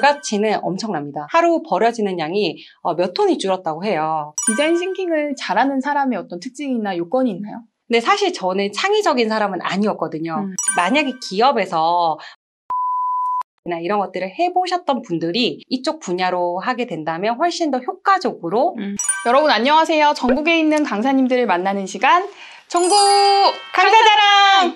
결과치는 엄청납니다. 하루 버려지는 양이 몇 톤이 줄었다고 해요. 디자인 싱킹을 잘하는 사람의 어떤 특징이나 요건이 있나요? 근데 사실 저는 창의적인 사람은 아니었거든요. 만약에 기업에서 이런 것들을 해보셨던 분들이 이쪽 분야로 하게 된다면 훨씬 더 효과적으로 여러분 안녕하세요. 전국에 있는 강사님들을 만나는 시간 전국 강사자랑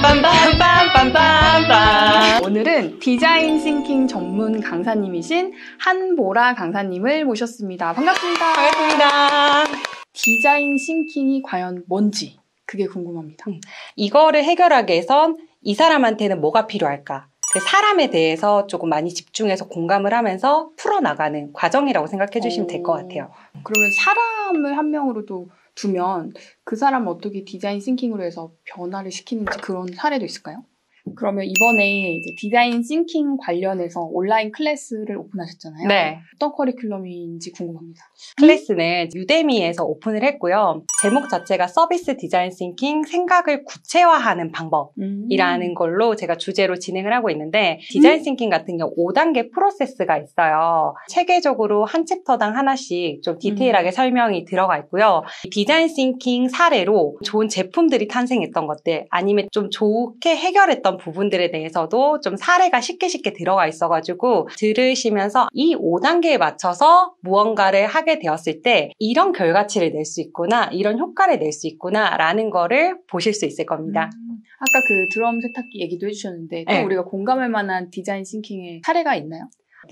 빰빰빰빰빰빰빰. 오늘은 디자인 싱킹 전문 강사님이신 한보라 강사님을 모셨습니다. 반갑습니다. 반갑습니다. 디자인 싱킹이 과연 뭔지 그게 궁금합니다. 이거를 해결하기 위해선 이 사람한테는 뭐가 필요할까? 그 사람에 대해서 조금 많이 집중해서 공감을 하면서 풀어나가는 과정이라고 생각해 주시면 될 것 같아요. 그러면 사람을 한 명으로도 두면 그 사람을 어떻게 디자인 싱킹으로 해서 변화를 시키는지 그런 사례도 있을까요? 그러면 이번에 이제 디자인 싱킹 관련해서 온라인 클래스를 오픈하셨잖아요. 네. 어떤 커리큘럼인지 궁금합니다. 클래스는 유데미에서 오픈을 했고요. 제목 자체가 서비스 디자인 싱킹 생각을 구체화하는 방법이라는 걸로 제가 주제로 진행을 하고 있는데 디자인 싱킹 같은 경우 5단계 프로세스가 있어요. 체계적으로 한 챕터당 하나씩 좀 디테일하게 설명이 들어가 있고요. 디자인 싱킹 사례로 좋은 제품들이 탄생했던 것들 아니면 좀 좋게 해결했던 부분들에 대해서도 좀 사례가 쉽게 들어가 있어가지고 들으시면서 이 5단계에 맞춰서 무언가를 하게 되었을 때 이런 결과치를 낼 수 있구나, 이런 효과를 낼 수 있구나 라는 거를 보실 수 있을 겁니다. 아까 그 드럼 세탁기 얘기도 해주셨는데 또 네. 우리가 공감할 만한 디자인 싱킹의 사례가 있나요?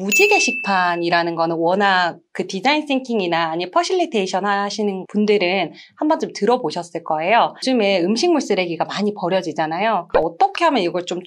무지개식판이라는 거는 워낙 그 디자인 싱킹이나 아니면 퍼실리테이션 하시는 분들은 한 번쯤 들어보셨을 거예요. 요즘에 음식물 쓰레기가 많이 버려지잖아요. 그러니까 어떻게 하면 이걸 좀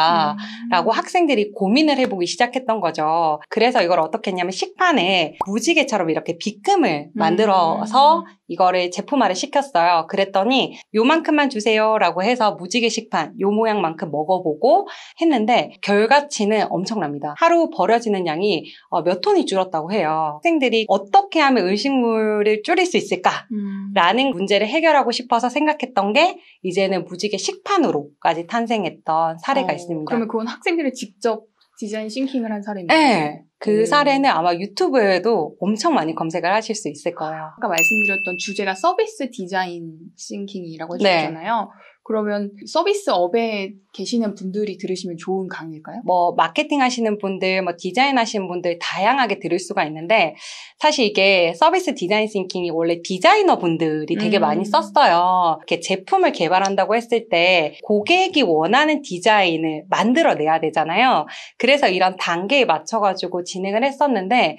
줄일까라고 학생들이 고민을 해보기 시작했던 거죠. 그래서 이걸 어떻게 했냐면 식판에 무지개처럼 이렇게 빗금을 만들어서 이거를 제품화를 시켰어요. 그랬더니 요만큼만 주세요 라고 해서 무지개 식판 요 모양만큼 먹어보고 했는데 결과치는 엄청납니다. 하루 버려지는 양이 몇 톤이 줄었다고 해요. 학생들이 어떻게 하면 음식물을 줄일 수 있을까라는 문제를 해결하고 싶어서 생각했던 게 이제는 무지개 식판으로까지 탄생했던 사례가 있습니다. 그러면 그건 학생들이 직접 디자인 싱킹을 한 사례인가요? 네. 그 사례는 아마 유튜브에도 엄청 많이 검색을 하실 수 있을 거예요. 아까 말씀드렸던 주제가 서비스 디자인 싱킹이라고 해주셨잖아요. 네. 그러면 서비스업에 계시는 분들이 들으시면 좋은 강의일까요? 뭐 마케팅 하시는 분들, 뭐 디자인 하시는 분들 다양하게 들을 수가 있는데 사실 이게 서비스 디자인 싱킹이 원래 디자이너 분들이 되게 많이 썼어요. 이렇게 제품을 개발한다고 했을 때 고객이 원하는 디자인을 만들어내야 되잖아요. 그래서 이런 단계에 맞춰가지고 진행을 했었는데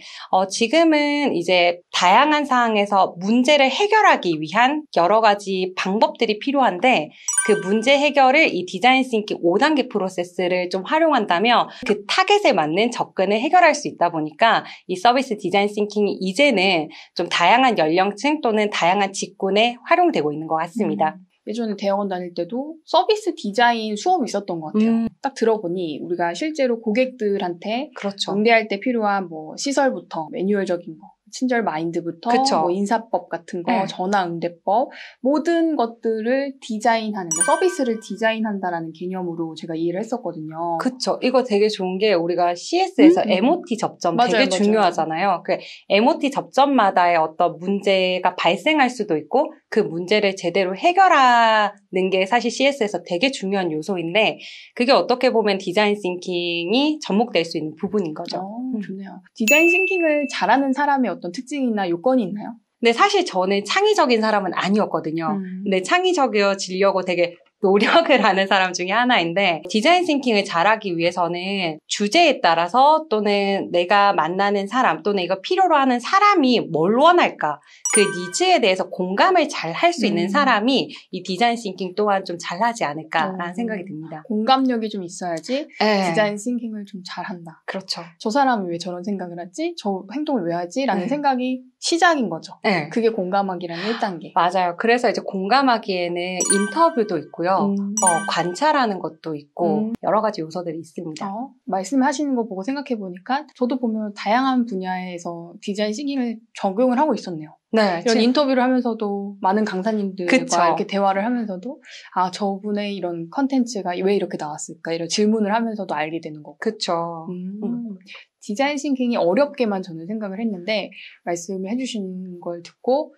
지금은 이제 다양한 상황에서 문제를 해결하기 위한 여러 가지 방법들이 필요한데 그 문제 해결을 이 디자인 싱킹 5단계 프로세스를 좀 활용한다면 그 타겟에 맞는 접근을 해결할 수 있다 보니까 이 서비스 디자인 싱킹이 이제는 좀 다양한 연령층 또는 다양한 직군에 활용되고 있는 것 같습니다. 예전에 대학원 다닐 때도 서비스 디자인 수업이 있었던 것 같아요. 딱 들어보니 우리가 실제로 고객들한테 그렇죠. 응대할 때 필요한 뭐 시설부터 매뉴얼적인 거, 친절 마인드부터 뭐 인사법 같은 거, 전화 응대법 모든 것들을 디자인하는 서비스를 디자인한다라는 개념으로 제가 이해를 했었거든요. 그렇죠. 이거 되게 좋은 게 우리가 CS에서 MOT 접점 되게 중요하잖아요. 그 MOT 접점마다의 어떤 문제가 발생할 수도 있고 그 문제를 제대로 해결하는 게 사실 CS에서 되게 중요한 요소인데 그게 어떻게 보면 디자인 싱킹이 접목될 수 있는 부분인 거죠. 좋네요. 디자인 싱킹을 잘하는 사람의 어떤 특징이나 요건이 있나요? 근데 사실 저는 창의적인 사람은 아니었거든요. 근데 창의적이어지려고 되게 노력을 하는 사람 중에 하나인데 디자인 싱킹을 잘하기 위해서는 주제에 따라서 또는 내가 만나는 사람 또는 이거 필요로 하는 사람이 뭘 원할까 그 니즈에 대해서 공감을 잘 할 수 있는 사람이 이 디자인 싱킹 또한 좀 잘하지 않을까라는 생각이 듭니다. 공감력이 좀 있어야지 디자인 싱킹을 좀 잘한다. 그렇죠. 저 사람이 왜 저런 생각을 하지? 저 행동을 왜 하지? 라는 생각이 시작인 거죠. 그게 공감하기라는 1단계. 맞아요. 그래서 이제 공감하기에는 인터뷰도 있고요. 관찰하는 것도 있고 여러 가지 요소들이 있습니다. 말씀하시는 거 보고 생각해보니까 저도 보면 다양한 분야에서 디자인 싱킹을 적용을 하고 있었네요. 네, 이런 인터뷰를 하면서도 많은 강사님들과 이렇게 대화를 하면서도 저분의 이런 컨텐츠가 왜 이렇게 나왔을까 이런 질문을 하면서도 알게 되는 거고. 그렇죠. 디자인 싱킹이 어렵게만 저는 생각을 했는데 말씀을 해주신 걸 듣고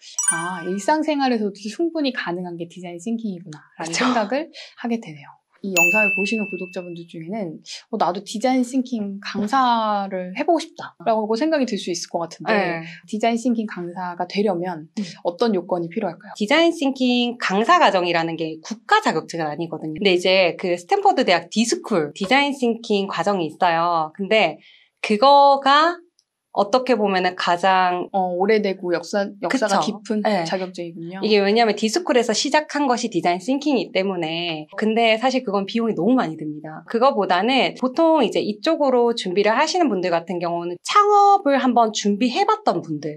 일상생활에서도 충분히 가능한 게 디자인 싱킹이구나라는 그쵸. 생각을 하게 되네요. 이 영상을 보시는 구독자분들 중에는 나도 디자인 싱킹 강사를 해보고 싶다라고 생각이 들 수 있을 것 같은데 네. 디자인 싱킹 강사가 되려면 어떤 요건이 필요할까요? 디자인 싱킹 강사 과정이라는 게 국가 자격증은 아니거든요. 근데 이제 그 스탠퍼드 대학 디스쿨 디자인 싱킹 과정이 있어요. 근데 그거가 어떻게 보면은 가장 오래되고 역사가 그쵸. 깊은 네. 자격증이군요. 이게 왜냐하면 디스쿨에서 시작한 것이 디자인 싱킹이기 때문에 근데 사실 그건 비용이 너무 많이 듭니다. 그거보다는 보통 이제 이쪽으로 준비를 하시는 분들 같은 경우는 창업을 한번 준비해봤던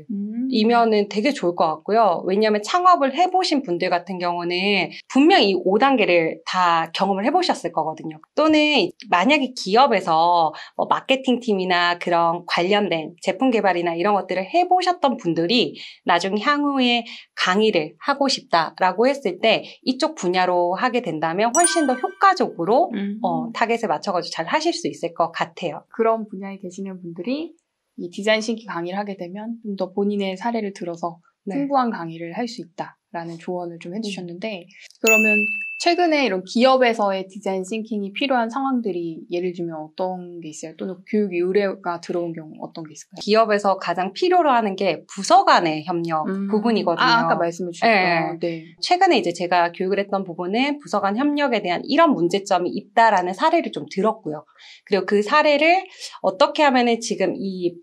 분들이면은 되게 좋을 것 같고요. 왜냐하면 창업을 해보신 분들 같은 경우는 분명히 이 5단계를 다 경험을 해보셨을 거거든요. 또는 만약에 기업에서 마케팅 팀이나 그런 관련된 제품 개발이나 이런 것들을 해보셨던 분들이 나중에 향후에 강의를 하고 싶다라고 했을 때 이쪽 분야로 하게 된다면 훨씬 더 효과적으로 타겟에 맞춰가지고 잘 하실 수 있을 것 같아요. 그런 분야에 계시는 분들이 이 디자인 싱킹 강의를 하게 되면 좀 더 본인의 사례를 들어서 풍부한 강의를 할 수 있다라는 조언을 좀 해주셨는데 그러면 최근에 이런 기업에서의 디자인 싱킹이 필요한 상황들이 예를 들면 어떤 게 있어요? 또는 교육 의뢰가 들어온 경우 어떤 게 있을까요? 기업에서 가장 필요로 하는 게 부서 간의 협력 부분이거든요. 아까 말씀해 주셨던. 네. 최근에 이제 제가 교육을 했던 부분은 부서 간 협력에 대한 이런 문제점이 있다라는 사례를 좀 들었고요. 그리고 그 사례를 어떻게 하면은 지금 이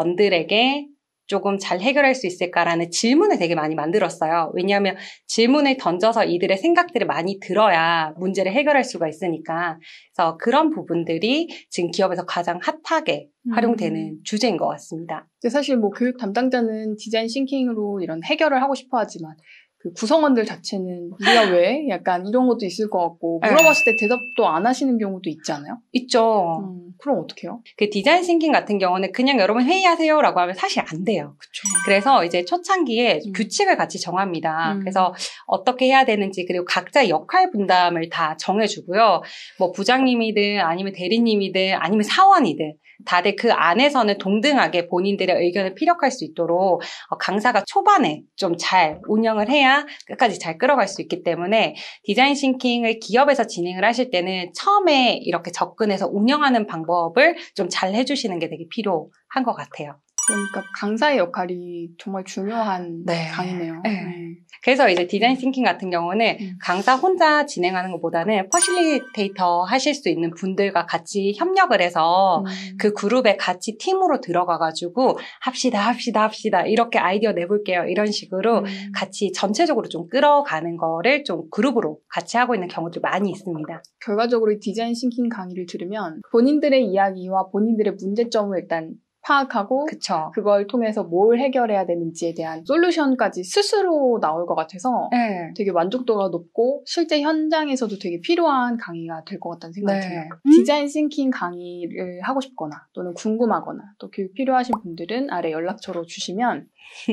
부서원들에게 조금 잘 해결할 수 있을까라는 질문을 되게 많이 만들었어요. 왜냐하면 질문을 던져서 이들의 생각들을 많이 들어야 문제를 해결할 수가 있으니까. 그래서 그런 부분들이 지금 기업에서 가장 핫하게 활용되는 주제인 것 같습니다. 사실 뭐 교육 담당자는 디자인 싱킹으로 이런 해결을 하고 싶어 하지만 그 구성원들 자체는 우리가 왜? 약간 이런 것도 있을 것 같고 물어봤을 때 대답도 안 하시는 경우도 있지 않아요? 있죠. 그럼 어떻게 해요? 그 디자인 싱킹 같은 경우는 그냥 여러분 회의하세요라고 하면 사실 안 돼요. 그쵸. 그래서 이제 초창기에 규칙을 같이 정합니다. 그래서 어떻게 해야 되는지 그리고 각자 역할 분담을 다 정해주고요. 뭐 부장님이든 아니면 대리님이든 아니면 사원이든 다들 그 안에서는 동등하게 본인들의 의견을 피력할 수 있도록 강사가 초반에 좀 잘 운영을 해야 끝까지 잘 끌어갈 수 있기 때문에 디자인 싱킹을 기업에서 진행을 하실 때는 처음에 이렇게 접근해서 운영하는 방법을 좀 잘 해주시는 게 되게 필요한 것 같아요. 그러니까 강사의 역할이 정말 중요한 강의네요. 그래서 이제 디자인 싱킹 같은 경우는 강사 혼자 진행하는 것보다는 퍼실리테이터 하실 수 있는 분들과 같이 협력을 해서 그 그룹에 같이 팀으로 들어가가지고 합시다 이렇게 아이디어 내볼게요 이런 식으로 같이 전체적으로 좀 끌어가는 거를 좀 그룹으로 같이 하고 있는 경우도 많이 있습니다. 결과적으로 디자인 싱킹 강의를 들으면 본인들의 이야기와 본인들의 문제점을 일단 파악하고 그쵸. 그걸 통해서 뭘 해결해야 되는지에 대한 솔루션까지 스스로 나올 것 같아서 되게 만족도가 높고 실제 현장에서도 되게 필요한 강의가 될 것 같다는 생각이 들어요. 디자인 싱킹 강의를 하고 싶거나 또는 궁금하거나 또 교육 필요하신 분들은 아래 연락처로 주시면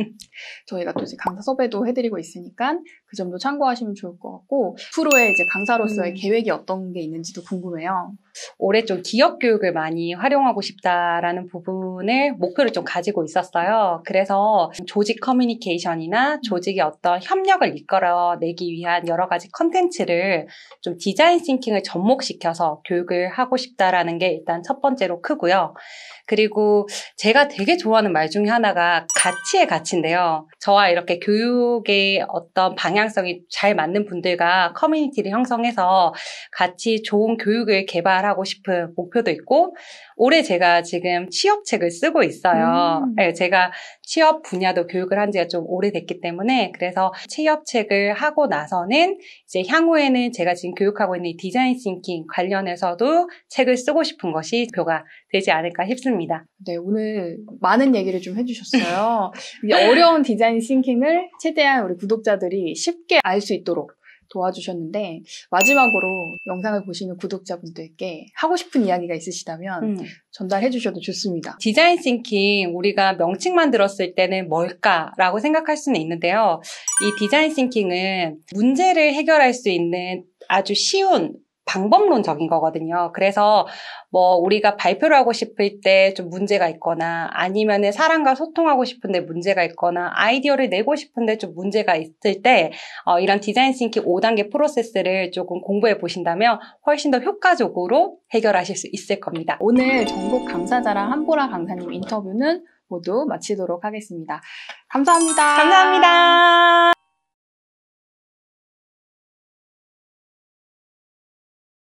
저희가 또 이제 강사 섭외도 해드리고 있으니까 그 점도 참고하시면 좋을 것 같고 앞으로의 이제 강사로서의 계획이 어떤 게 있는지도 궁금해요. 올해 좀 기업 교육을 많이 활용하고 싶다라는 부분을 목표를 좀 가지고 있었어요. 그래서 조직 커뮤니케이션이나 조직의 어떤 협력을 이끌어내기 위한 여러 가지 컨텐츠를 좀 디자인 싱킹을 접목시켜서 교육을 하고 싶다라는 게 일단 첫 번째로 크고요. 그리고 제가 되게 좋아하는 말 중에 하나가 가치의 가치인데요. 저와 이렇게 교육의 어떤 방향성이 잘 맞는 분들과 커뮤니티를 형성해서 같이 좋은 교육을 개발하고 싶은 목표도 있고 올해 제가 지금 취업책을 쓰고 있어요. 네, 제가 취업 분야도 교육을 한 지가 좀 오래됐기 때문에 그래서 취업책을 하고 나서는 이제 향후에는 제가 지금 교육하고 있는 디자인 싱킹 관련해서도 책을 쓰고 싶은 것이 목표가 되지 않을까 싶습니다. 네, 오늘 많은 얘기를 좀 해주셨어요. 어려운 디자인 싱킹을 최대한 우리 구독자들이 쉽게 알 수 있도록 도와주셨는데 마지막으로 영상을 보시는 구독자분들께 하고 싶은 이야기가 있으시다면 전달해 주셔도 좋습니다. 디자인 싱킹 우리가 명칭만 들었을 때는 뭘까라고 생각할 수는 있는데요. 이 디자인 싱킹은 문제를 해결할 수 있는 아주 쉬운 방법론적인 거거든요. 그래서 뭐 우리가 발표를 하고 싶을 때 좀 문제가 있거나 아니면은 사람과 소통하고 싶은데 문제가 있거나 아이디어를 내고 싶은데 좀 문제가 있을 때 이런 디자인 싱킹 5단계 프로세스를 조금 공부해 보신다면 훨씬 더 효과적으로 해결하실 수 있을 겁니다. 오늘 전국 강사자랑 한보라 강사님 인터뷰는 모두 마치도록 하겠습니다. 감사합니다. 감사합니다.